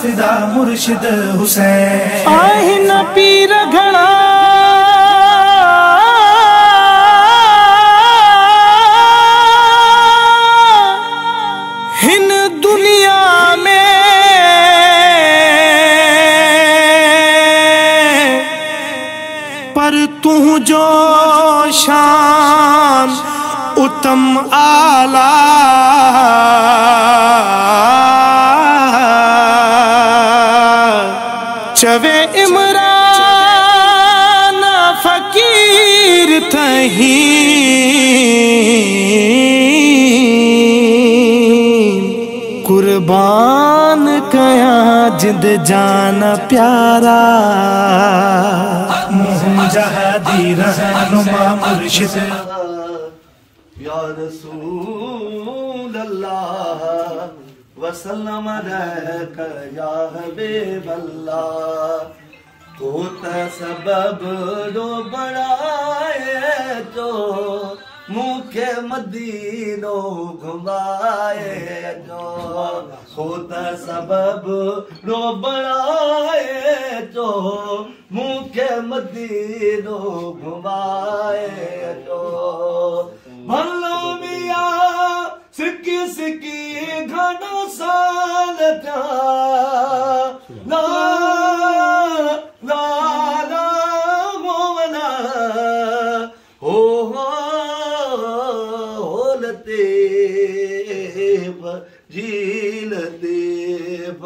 फिदा मुर्शिद हुसैन आहिन पीर घणा हिन दुनिया में पर तू जो शान उत्तम आला चवे इमरान फकीर थही कुर्बान कया जिंद जान प्यारा मुजाहिदी रहनुमा मुर्शिद या रसूल अल्लाह वसल्लम अलैका या हबीब अल्लाह तो सबब दो बढ़ाए जो मुखे मदीनो घुमाए जो होता सबब दो बढ़ाए जो मुखे मदीनो घुमाए जो भलो मिया सिक्की सिक्की घना साल था ला ला ला मोमना हो होलते झील देव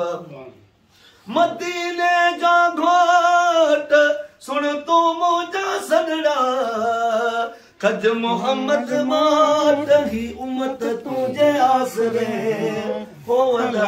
मदीने जा घोट सुन तू मुझा सदड़ा कज मोहम्मद मात ही उम्मत तुझे आसरे होवला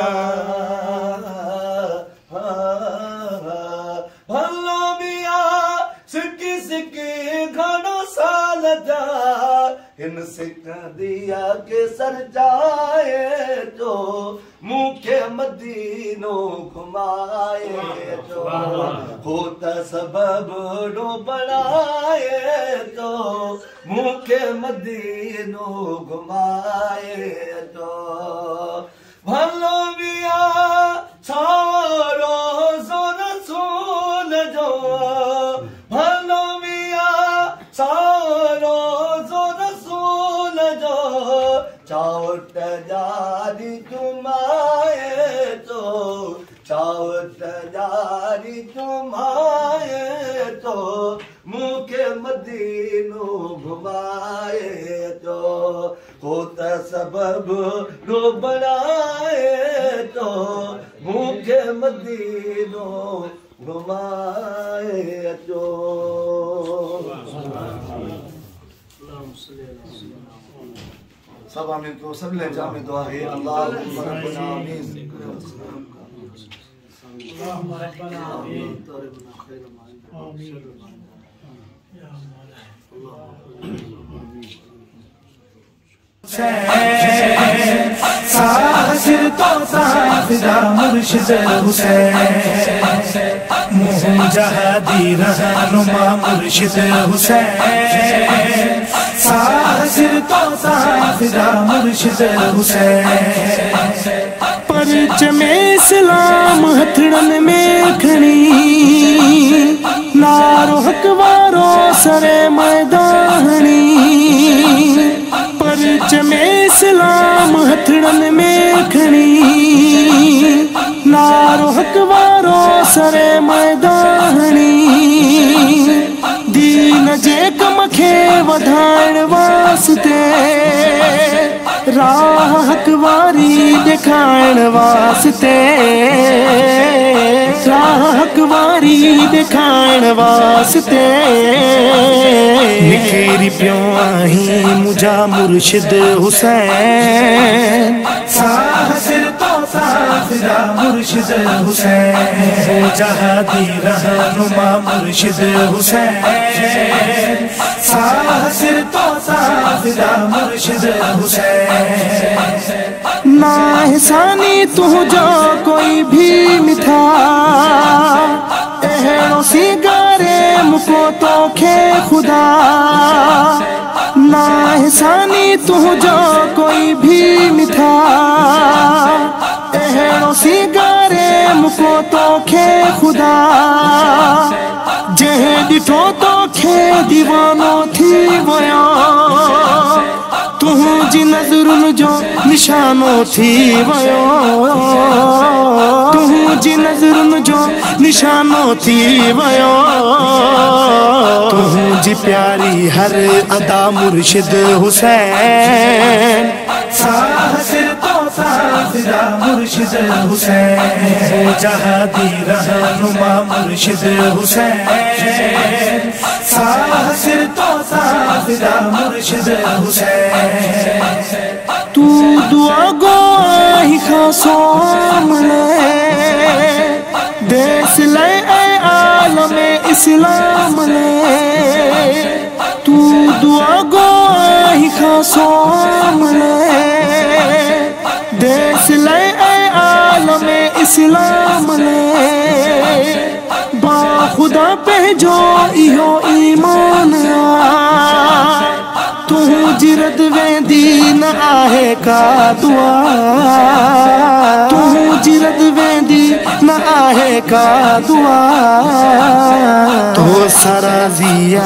भलो मिया सिक्की सिक्की घणो साल जा हिन सिक दिया के सर जाए जो मुखे मदीनो घुमाए जो होता सबब नो बढ़ाए जो मुखे मदीनो घुमाए जो भलो मिया छोरो सोन सोन जो भलो मिया छोरो सोन सोन जो चावट जारी चुमाए तो चावट जारी चुमाए तो मुखे मदीनो घुमाए तो होता सबब रो बनाए तो मुखे मदीनो घुमाए तो सब आमीन को सब ले जामे दुआ है अल्लाह रब्बना आमीन अल्लाह रब्बना आमीन तोरबना खैर आमीन या मौला साहिर तो फिदा मुर्शिद हुसैन मुजाहिदी रहनुमा मुर्शिद हुसैन साहिर तो फिदा मुर्शिद हुसैन परच में इस्लाम हथड़न में खणी नारो हकवारो सरे मैदानी परच में इस्लाम हथड़न में खणी नारो हकवारो सरे मैदानी दीन जे कम खे वधाइण वास्ते राह हकवारी दिखाइण वास्ते राह हकवारी दिखाइण वास्ते निखेरी पियो आहीं मुझा मुर्शिद हुसैन साहिर तो फिदा मुर्शिद हुसैन मुजाहिदी रहनुमा मुर्शिद हुसैन साहिर तो फिदा मुर्शिद हुसैन ना एहसानी तुझो कोई भी मिठा अहिड़ो सिगारे मुको तोखे खुदा ना एहसानी तुझो कोई भी मिठा अहिड़ो सिगारे मुको तोखे खुदा जंहिं ॾिठो तोखे दीवानो थी वियो तुंहिंजी नज़रुनि जो निशानो थी वियो तुंहिंजी नज़रुनि जो निशानो थी वियो तुंहिंजी प्यारी हर अदा मुर्शिद हुसैन साहसिर तो साफिदा मुर्शिद हुसैन जहादी रहनुमा मुर्शिद हुसैन साहसिर तो साफिदा मुर्शिद हुसैन तू दुआ गो ही खासो आमले देश ले आलम इस्लाम ले तू दुआ गो ही खासो आमले देश ले आलम इस्लाम ले बा खुदा पे जो इहो ईमान तुंहिंजी रद वेंदी न आहे का दुआ तुंहिंजी रद वेंदी न आहे का दुआ तो सराज़ी